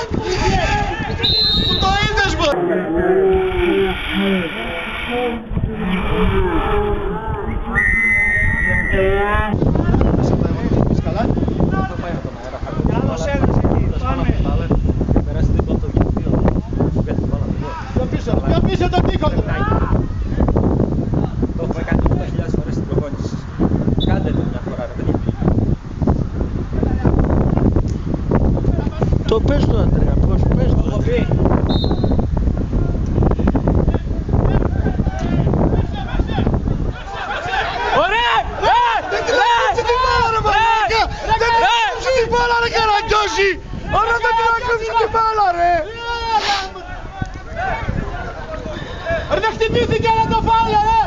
Το είδες μου! Καλώς έλας εκεί, πάμε. Πιο πίσω τον τοίχο του! Το έχουμε κάνει 80.000 φορές στην προπόνηση. Κάντε το μια φορά, ρε παιδιά. Το πες του Αντρέα, πώς πες του. Το πει. Ωραία! Δεν τρέξει την μπάλα ρε μαλάκα! Δεν τρέξει την μπάλα ρε Καραγκιόζη! Ωραία δεν τρέξει την μπάλα ρε! Ρε δεν χτυπήθηκε να το φάουλ ρε!